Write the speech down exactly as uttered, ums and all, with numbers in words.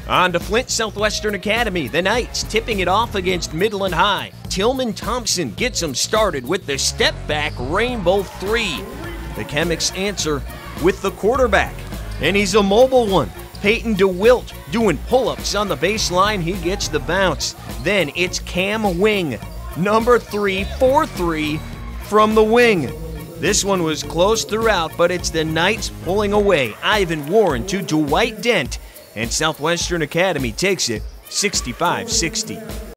On to Flint Southwestern Academy, the Knights tipping it off against Midland High. Tillman Thompson gets them started with the step-back rainbow three. The Chemics answer with the quarterback, and he's a mobile one. Peyton DeWilt doing pull-ups on the baseline. He gets the bounce. Then it's Cam Wing, number three, four three from the wing. This one was close throughout, but it's the Knights pulling away. Ivan Warren to Dwight Dent, and Southwestern Academy takes it sixty-five sixty.